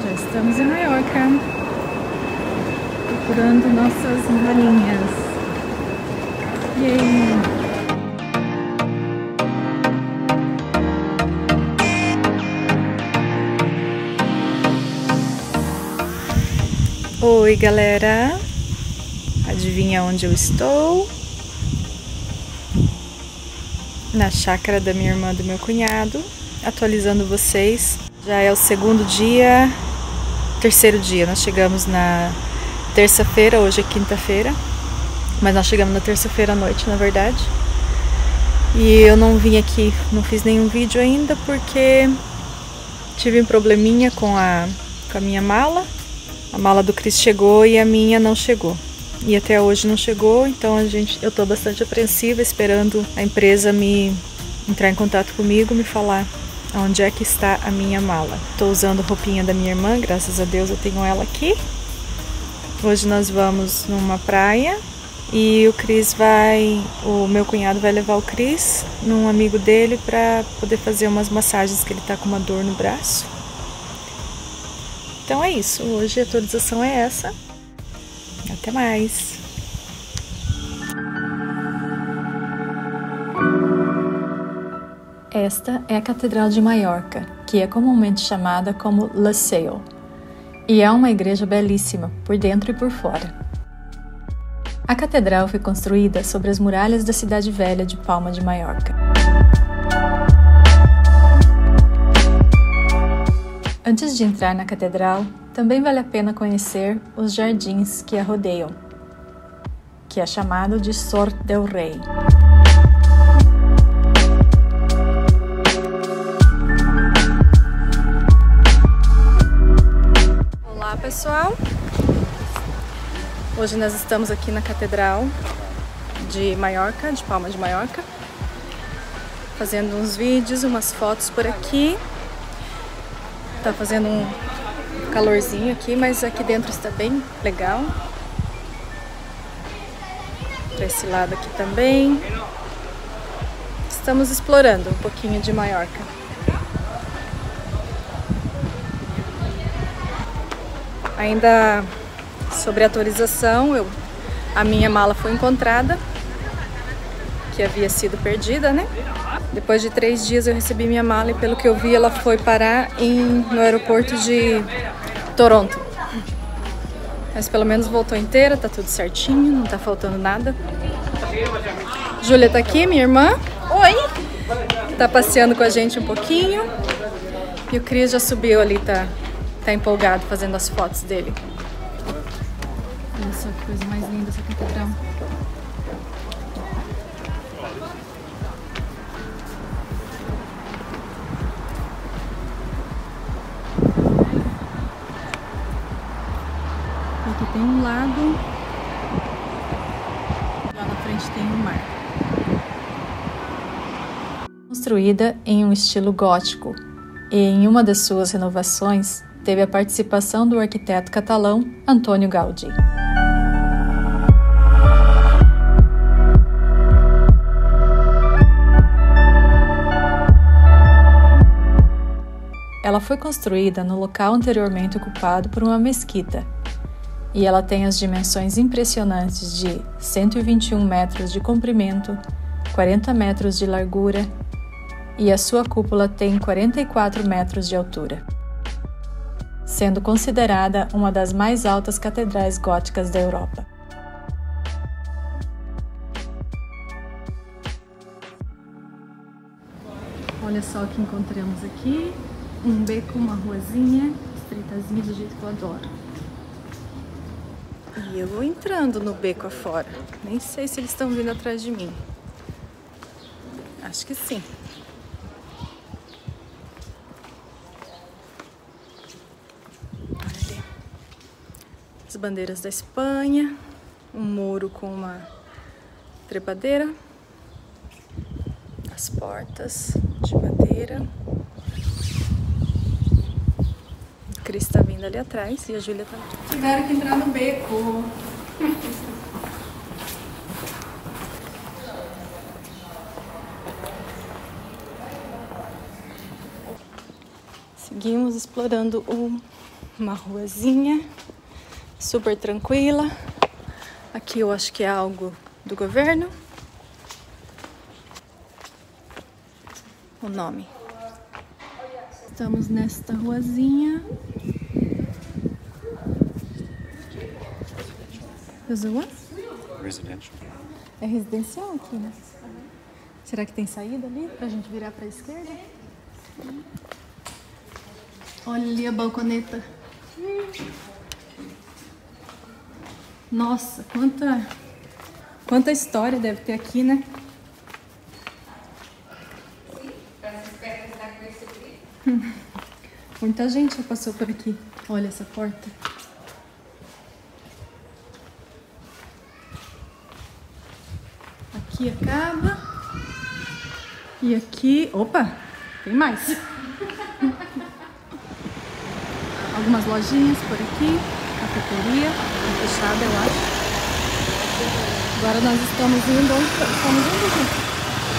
Já estamos em Maiorca, procurando nossas malinhas. Yay! Oi, galera! Adivinha onde eu estou? Na chácara da minha irmã e do meu cunhado, atualizando vocês. Já é o terceiro dia. Nós chegamos na terça-feira, hoje é quinta-feira, mas nós chegamos na terça-feira à noite, na verdade. E eu não vim aqui, não fiz nenhum vídeo ainda porque tive um probleminha com a minha mala. A mala do Cris chegou e a minha não chegou. E até hoje não chegou, então eu tô bastante apreensiva, esperando a empresa me entrar em contato comigo, me falar onde é que está a minha mala. Tô usando roupinha da minha irmã, graças a Deus eu tenho ela aqui. Hoje nós vamos numa praia e o meu cunhado vai levar o Cris num amigo dele para poder fazer umas massagens, que ele tá com uma dor no braço. Então é isso, hoje a atualização é essa. Até mais! Esta é a Catedral de Maiorca, que é comumente chamada como La Seu, e é uma igreja belíssima, por dentro e por fora. A catedral foi construída sobre as muralhas da cidade velha de Palma de Maiorca. Antes de entrar na catedral, também vale a pena conhecer os jardins que a rodeiam, que é chamado de Sort del Rei. Olá, pessoal! Hoje nós estamos aqui na Catedral de Maiorca, de Palma de Maiorca, fazendo uns vídeos, umas fotos por aqui. Tá fazendo um calorzinho aqui, mas aqui dentro está bem legal. Para esse lado aqui também. Estamos explorando um pouquinho de Maiorca. Ainda sobre a atualização, a minha mala foi encontrada, que havia sido perdida, né? Depois de 3 dias eu recebi minha mala e, pelo que eu vi, ela foi parar no aeroporto de Toronto. Mas pelo menos voltou inteira, tá tudo certinho, não tá faltando nada. Júlia tá aqui, minha irmã. Oi! Tá passeando com a gente um pouquinho. E o Cris já subiu ali, tá empolgado fazendo as fotos dele. Olha só que coisa mais linda essa catedral. Aqui tem um lago, lá na frente tem um mar. Construída em um estilo gótico, e em uma das suas renovações teve a participação do arquiteto catalão Antônio Gaudí. Ela foi construída no local anteriormente ocupado por uma mesquita, e ela tem as dimensões impressionantes de 121 metros de comprimento, 40 metros de largura, e a sua cúpula tem 44 metros de altura, sendo considerada uma das mais altas catedrais góticas da Europa. Olha só o que encontramos aqui, um beco, uma ruazinha, estreitazinha do jeito que eu adoro. E eu vou entrando no beco afora. Nem sei se eles estão vindo atrás de mim. Acho que sim. Olha ali. As bandeiras da Espanha. Um muro com uma trepadeira. As portas de madeira. O Cris tá vindo ali atrás e a Júlia tá ali. Tiveram que entrar no beco. Seguimos explorando o Uma ruazinha super tranquila. Aqui eu acho que é algo do governo. O nome. Estamos nesta ruazinha. Residential. É residencial aqui, né? Será que tem saída ali pra gente virar pra esquerda? Olha ali a balconeta. Nossa, quanta história deve ter aqui, né? Muita gente já passou por aqui. Olha essa porta. Aqui acaba. E aqui... Opa! Tem mais. Algumas lojinhas por aqui. Cafeteria. Tá fechada, eu acho. Agora nós estamos indo... Onde estamos indo, gente?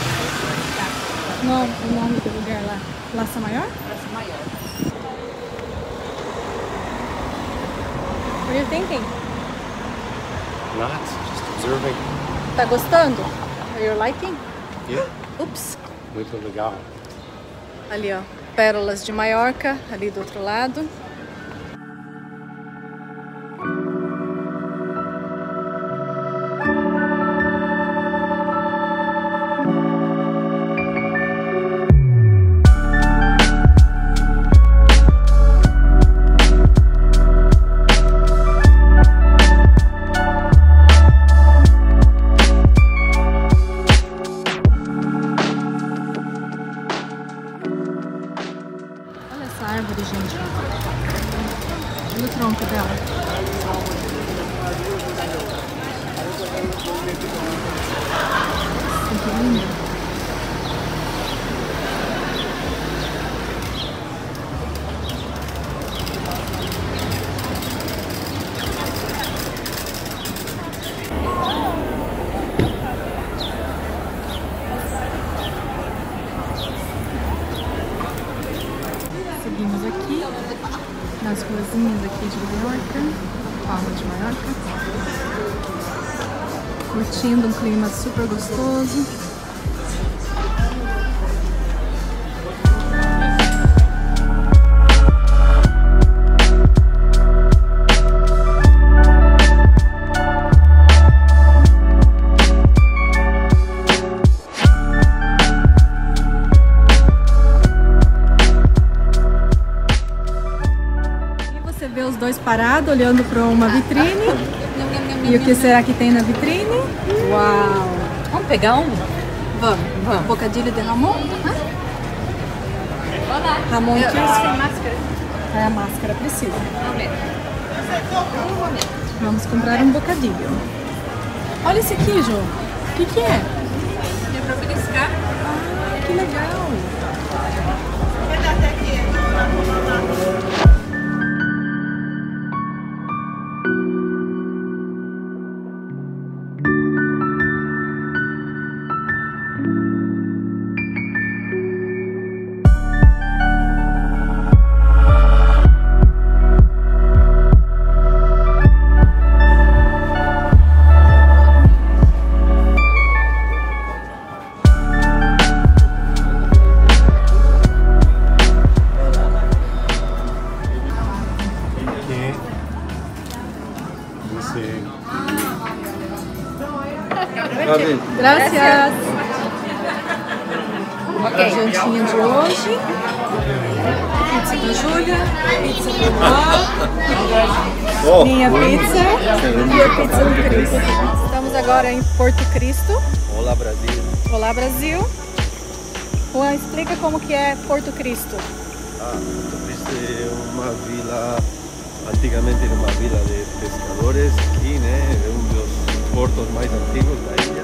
Não, o nome do lugar lá. Laça Maior? Laça Maior. What are you thinking? Not, just observing. Tá gostando? Are you liking? Yeah. Ups. Muito legal. Ali, ó. Pérolas de Maiorca, ali do outro lado. Árvore, gente. Olha o tronco dela. Que lindo. Seguimos aqui, nas ruazinhas aqui de Maiorca, Palma de Maiorca, curtindo um clima super gostoso. Vê os dois parados, olhando para uma vitrine. E o que será que tem na vitrine? Uau! Vamos pegar um? Vamos. Bocadilho de Ramon? Ramon que sem máscara. É, a máscara precisa. Vamos comprar um bocadilho. Olha esse aqui, Jô. O que é? É para beliscar. Ah, que legal! Gracias. A jantinha de hoje. Pizza da Júlia, pizza do Bob, minha pizza e a pizza do Cristo. Estamos agora em Porto Cristo. Olá, Brasil. Olá, Brasil. Juan, explica como que é Porto Cristo. Porto Cristo é uma vila, antigamente era uma vila de pescadores aqui, né? É um dos portos mais antigos da ilha.